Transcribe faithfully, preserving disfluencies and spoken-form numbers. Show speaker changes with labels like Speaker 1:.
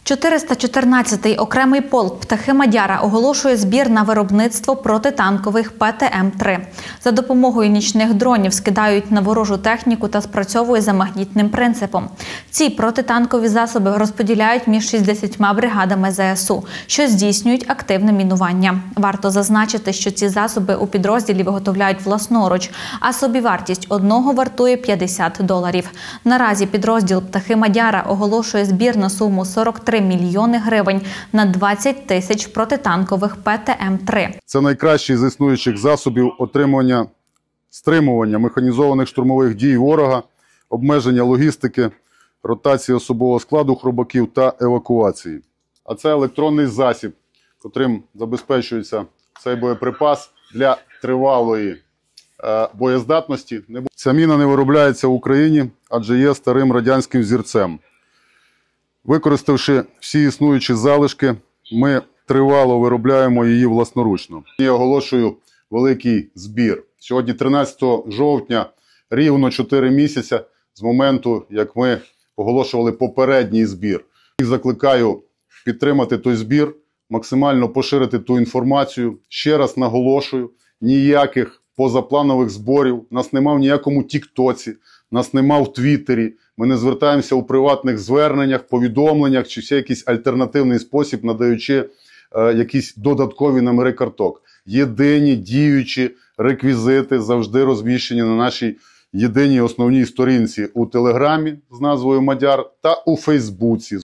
Speaker 1: чотириста чотирнадцятий окремий полк «Птахи Мадяра» оголошує збір на виробництво протитанкових Пе Те Ем три. За допомогою нічних дронів скидають на ворожу техніку та спрацьовує за магнітним принципом. Ці протитанкові засоби розподіляють між шістдесятьма бригадами Зе Ес У, що здійснюють активне мінування. Варто зазначити, що ці засоби у підрозділі виготовляють власноруч, а собівартість одного вартує п'ятдесят доларів. Наразі підрозділ «Птахи Мадяра» оголошує збір на суму сорок три мільйони гривень на двадцять тисяч протитанкових Пе Те Ем три.
Speaker 2: Це найкращий з існуючих засобів отримання, стримування механізованих штурмових дій ворога, обмеження логістики, ротації особового складу хробаків та евакуації. А це електронний засіб, котрим забезпечується цей боєприпас для тривалої е, боєздатності. Ця міна не виробляється в Україні, адже є старим радянським зірцем. Використавши всі існуючі залишки, ми тривало виробляємо її власноручно. Я оголошую великий збір. Сьогодні, тринадцятого жовтня, рівно чотири місяці з моменту, як ми оголошували попередній збір. І закликаю підтримати той збір, максимально поширити ту інформацію. Ще раз наголошую, ніяких позапланових зборів, нас нема в ніякому тіктоці, нас нема в твіттері. Ми не звертаємося у приватних зверненнях, повідомленнях чи ще якийсь альтернативний спосіб, надаючи е, якісь додаткові номери карток. Єдині діючі реквізити завжди розміщені на нашій єдиній основній сторінці у Телеграмі з назвою Мадяр та у Фейсбуці.